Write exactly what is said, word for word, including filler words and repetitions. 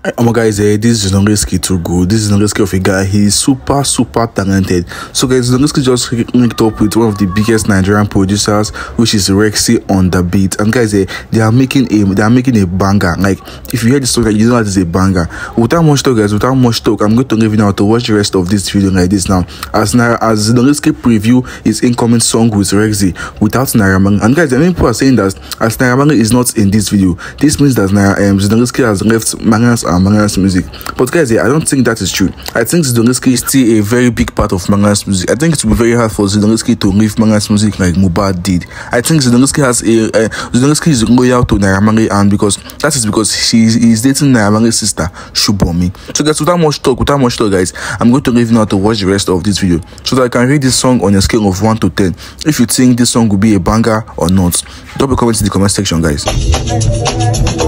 Oh my guys, uh, this is Zinoleesky too good. This is Zinoleesky of a guy. He's super super talented. So guys, Zinoleesky just linked up with one of the biggest Nigerian producers, which is Rexxie on the beat. And guys, uh, they are making a they are making a banger. Like if you hear the song, like, you know that it's a banger. Without much talk, guys, without much talk, I'm going to leave you now to watch the rest of this video like this now. As Naira, as Zinoleesky preview his incoming song with Rexxie without Naira Marley. And guys, I mean people are saying that as Naira Marley is not in this video, this means that Naira um, Zinoleesky has left Mariah's and Mariah's music. But guys, yeah, I don't think that is true. I think Zinoleesky is still a very big part of Mariah's music. I think it will be very hard for Zinoleesky to leave Mariah's music like Mobhad did. I think Zinoleesky has a uh, Zinoleesky is loyal to Naira Marley, and because that is because she is dating Naira Marley's sister Shubomi. So guys, without much talk, without much talk, guys, I'm going to leave you now to watch the rest of this video so that I can read this song on a scale of one to ten. If you think this song will be a banger or not, drop a comment in the comment section, guys.